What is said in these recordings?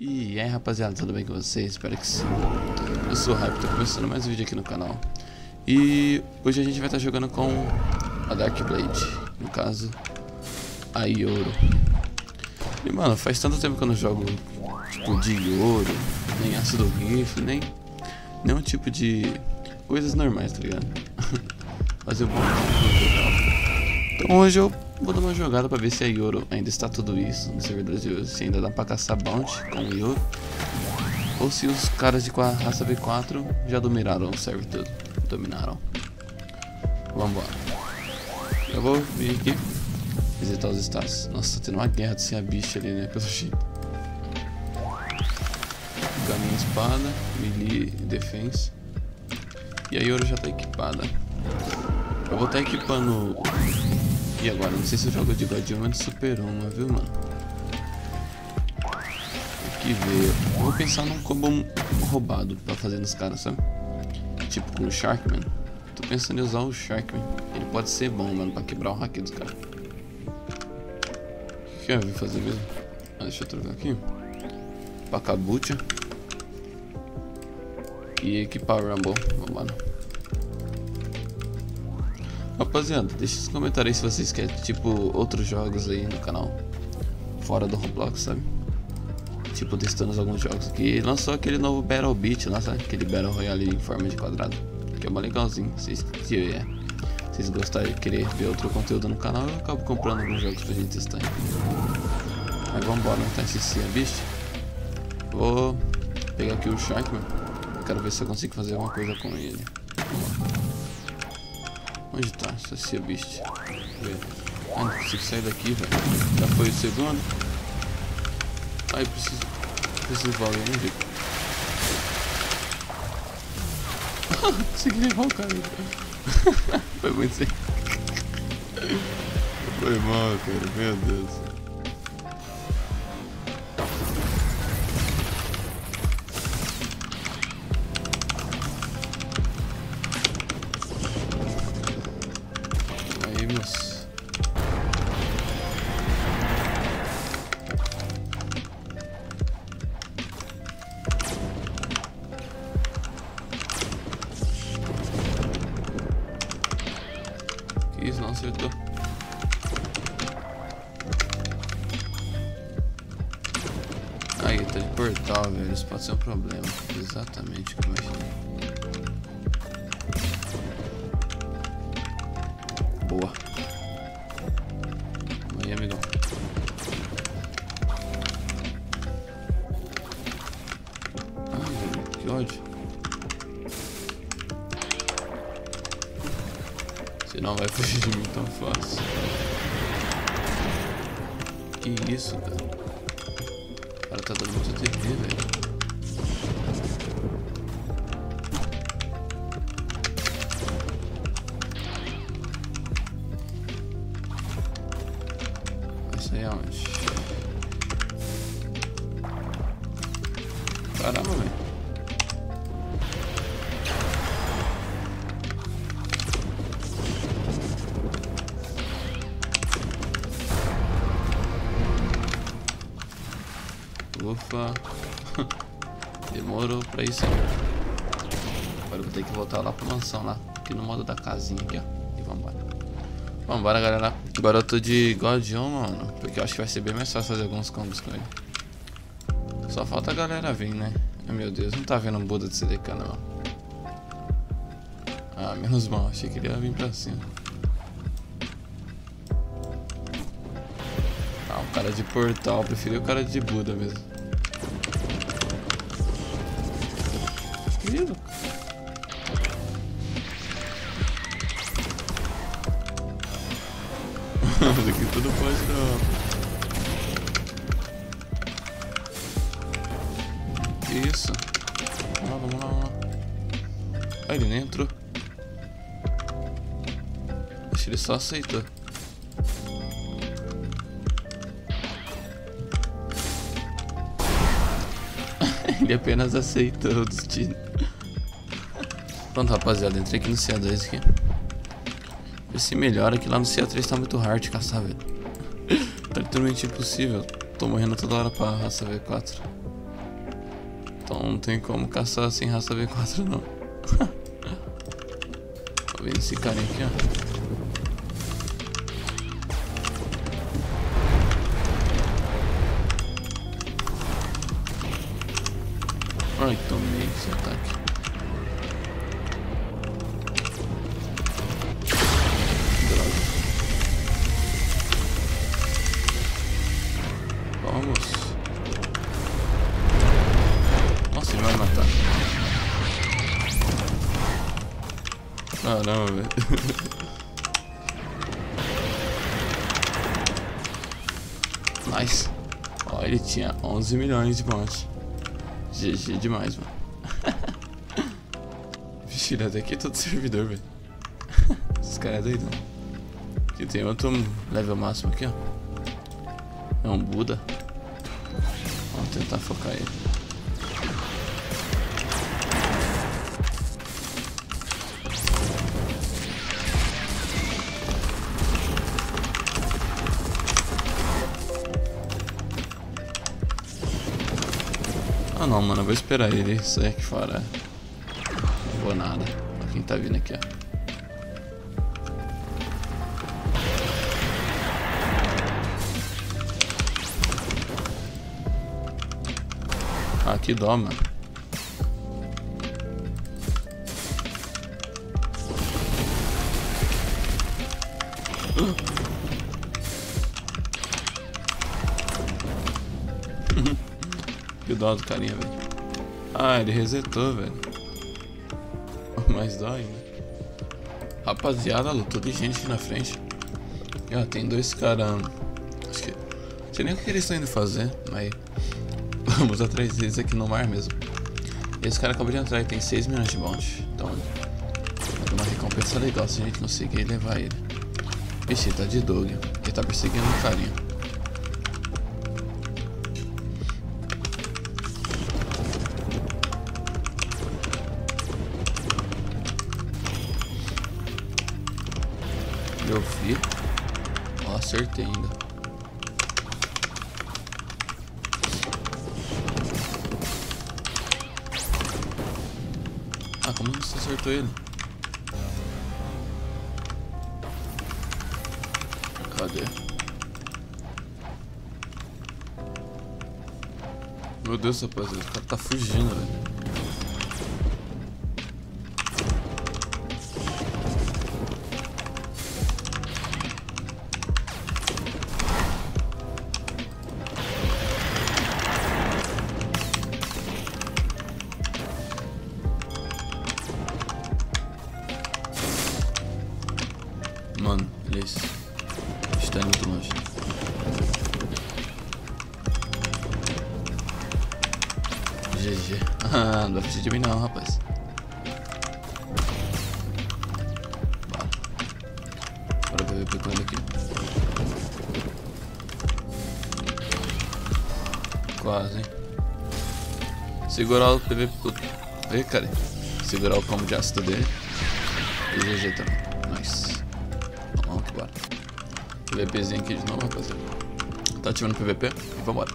E aí rapaziada, tudo bem com vocês? Espero que sim. Eu sou o Hype, tô começando mais um vídeo aqui no canal. E hoje a gente vai estar jogando com a Dark Blade, no caso, a Yoro. E mano, faz tanto tempo que eu não jogo tipo de Yoro, nem ácido rifle, nem nenhum tipo de coisas normais, tá ligado? Mas eu vou então hoje eu vou dar uma jogada pra ver se a Yoro ainda está tudo isso no servidor de hoje, se ainda dá pra caçar bounty com o Yoro, ou se os caras de raça V4 já dominaram o server todo. Dominaram. Vambora. Eu vou vir aqui visitar os status. Nossa, tá tendo uma guerra de a bicha ali, né? Pelo jeito. Pegar minha espada, melee e defense. E a Yoro já tá equipada. Eu vou estar equipando. E agora? Não sei se eu jogo de God ou de Super 1, viu, mano? Tem que ver. Eu vou pensar num combo roubado pra fazer nos caras, sabe? Tipo com o Sharkman. Tô pensando em usar o Sharkman. Ele pode ser bom, mano, pra quebrar o hack dos caras. O que eu vim fazer mesmo? Ah, deixa eu trocar aqui. Pacabucha. E equipar o Rumble. Vambora. Rapaziada, deixa nos comentários aí se vocês querem tipo outros jogos aí no canal fora do Roblox, sabe? Tipo testando alguns jogos aqui. Lançou aquele novo Battle Beat lá, sabe? Aquele Battle Royale em forma de quadrado, que é uma legalzinho. Se vocês gostarem de querer ver outro conteúdo no canal, eu acabo comprando alguns jogos pra gente testar aí. Mas vambora, não tá esse Beast. Vou pegar aqui o Sharkman. Quero ver se eu consigo fazer alguma coisa com ele. Onde tá essa Sea Beast? Ah, não consigo sair daqui, velho. Já foi o segundo. Ai, preciso valer um jeito. Consegui levar o cara. Foi muito sem. Foi mal, cara. Meu Deus. Isso, não acertou. Aí, tá de portal, velho. Isso pode ser um problema. Exatamente o que eu imaginei. Boa. Aí, amigão. Ai, velho, que ódio. Você não vai fugir de mim tão fácil. Que isso, cara? O cara tá dando muita TP, velho. Vai sair aonde? Caramba, velho. Ufa. Demorou pra isso. Agora eu vou ter que voltar lá pra mansão lá. Aqui no modo da casinha aqui, ó. E vambora. Vambora, galera. Agora eu tô de Godion, mano. Porque eu acho que vai ser bem mais fácil fazer alguns combos com ele. Só falta a galera vir, né? Ai, meu Deus, não tá vendo um Buda de CDK não. Ah, menos mal. Achei que ele ia vir pra cima. Ah, o cara de portal. Preferi o cara de Buda mesmo. Isso aqui tudo pode não. Que isso? Vamos lá. Ah, ele nem entrou. Acho que ele só aceitou. Ele apenas aceitou o destino. Pronto, rapaziada, entrei aqui no CA2 aqui. Vê se melhora, que lá no CA3 tá muito hard de caçar, velho. Tá literalmente impossível. Tô morrendo toda hora pra raça V4. Então não tem como caçar sem raça V4 não. Tô vendo esse carinha aqui, ó. Ai, tomei esse ataque. Droga. Vamos. Nossa, ele vai me matar. Caramba, velho. Nice. Ó, ele tinha 11 milhões de pontos. GG demais, mano. Vixe, ele até aqui é todo servidor, velho. Esses caras é doidão. Aqui tem outro level máximo aqui, ó. É um Buda. Vamos tentar focar ele. Ah não, mano, eu vou esperar ele sair aqui fora. Não vou nada. Olha quem tá vindo aqui, ó. Ah, que dó, mano. Que dó do carinha, velho. Ah, ele resetou, velho. Mais dó ainda. Rapaziada, lutou de gente aqui na frente. E ó, tem dois caras. Acho que. Não sei nem o que eles estão indo fazer, mas. Vamos atrás deles aqui no mar mesmo. Esse cara acabou de entrar e tem 6 milhões de bounty. Então. Vai ter uma recompensa legal se a gente conseguir levar ele. Vixe, ele tá de dog. Ele tá perseguindo o carinha. Eu vi. Ó, acertei ainda. Ah, como você acertou ele? Cadê? Meu Deus, rapaziada, o cara tá fugindo, velho. Mano, olha isso. Está muito longe. GG. Ah, não vai fugir de mim não, rapaz. Bora. Bora ver o PVP com ele aqui. Quase, hein. Segurar o PVP. Ei, cara. Segurar o combo de ácido dele. E GG também. Nice. Vamos que bora. PVPzinho aqui de novo, rapaziada. Tá ativando o PVP e vambora.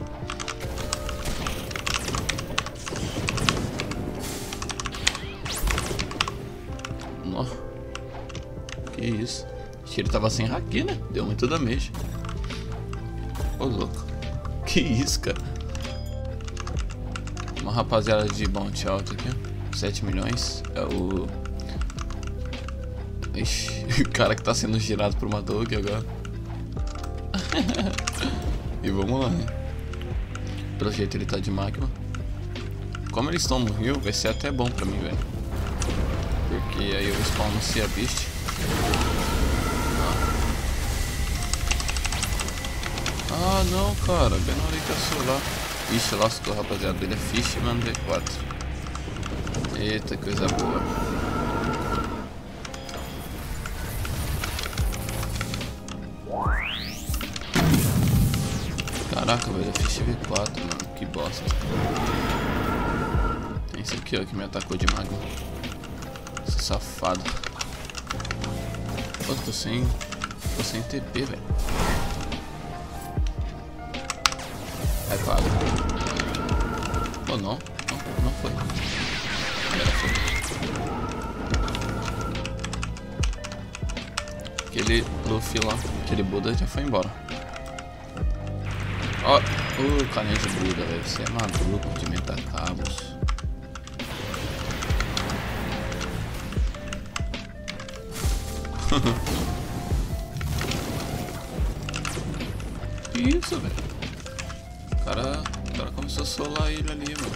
Nossa. Que isso. Acho que ele tava sem haki, né? Deu muito damage. Ô, louco. Que isso, cara. Uma rapaziada de bounty alto aqui. 7 milhões. É o... Ixi, o cara que tá sendo girado por uma dog agora. E vamos lá, né? Pelo jeito ele tá de magma. Como eles estão no rio, vai ser até bom pra mim, velho. Porque aí eu spawno se a beast. Ah não, cara, bem na hora que eu sou lá. Ixi, lascou, rapaziada. Ele é fish, mano, V4. Eita, coisa boa. Caraca, velho, é fish V4, mano. Que bosta. Tem esse aqui, ó, que me atacou de magma. Esse safado. Pô, tô sem TP, velho. É claro. Ou não? Não. Não foi. Agora foi. Aquele Luffy lá, aquele Buda já foi embora. Ó, o carinha de Buda, velho. Você é maluco de meter cabos. Que isso, velho? O cara começou a solar ele ali, mano.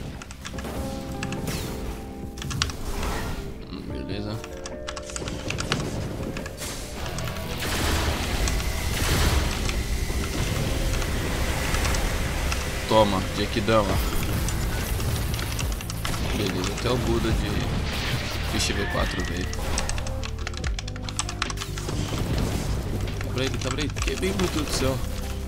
Beleza. Toma, Jackdama. Beleza, até o Buda de Fish V4 veio. Quebra ele, quebrei, meu Deus do céu.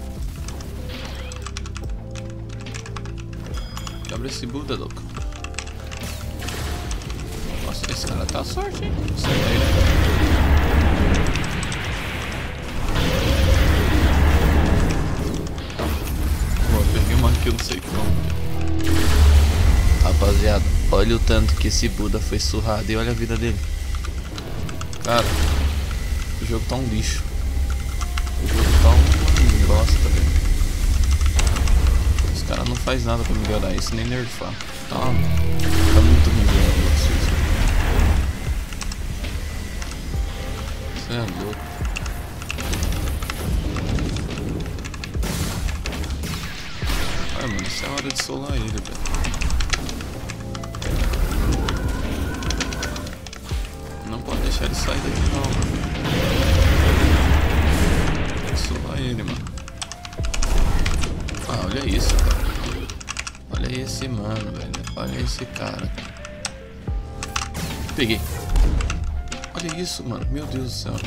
Quebra esse Buda, louco. Nossa, esse cara tá sorte, hein? Sai daí, né? Que eu não sei que não. Rapaziada, olha o tanto que esse Buda foi surrado e olha a vida dele. Cara, o jogo tá um lixo. O jogo tá um bosta, velho. Os caras não faz nada pra melhorar isso, nem nerfar. Tá muito ruim o jogo, você é louco. Ah, mano, isso é hora de solar ele, velho. Não pode deixar ele sair daqui, não, mano. Tem que solar ele, mano. Ah, olha isso, cara. Olha esse mano, velho. Olha esse cara. Peguei. Olha isso, mano. Meu Deus do céu.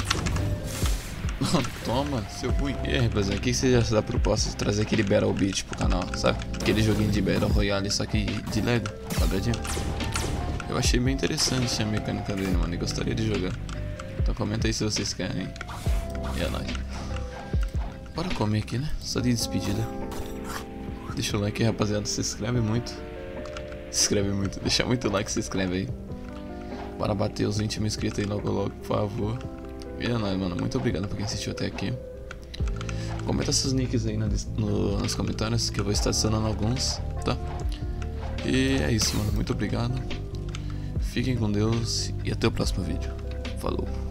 Toma, seu ruim. E aí, rapaziada, o que você acha da proposta de trazer aquele Battle Beat pro canal, sabe? Aquele joguinho de Battle Royale, só que de Lego, quadradinho. Eu achei bem interessante a mecânica dele, mano, e gostaria de jogar. Então comenta aí se vocês querem. E é nóis. Bora comer aqui, né? Só de despedida. Deixa o like aí, rapaziada, se inscreve muito. Deixa muito like, se inscreve aí. Bora bater os 20 mil inscritos aí logo, por favor. E é nóis, mano. Muito obrigado por quem assistiu até aqui. Comenta seus nicks aí nos comentários, que eu vou estar adicionando alguns, tá? E é isso, mano. Muito obrigado. Fiquem com Deus e até o próximo vídeo. Falou.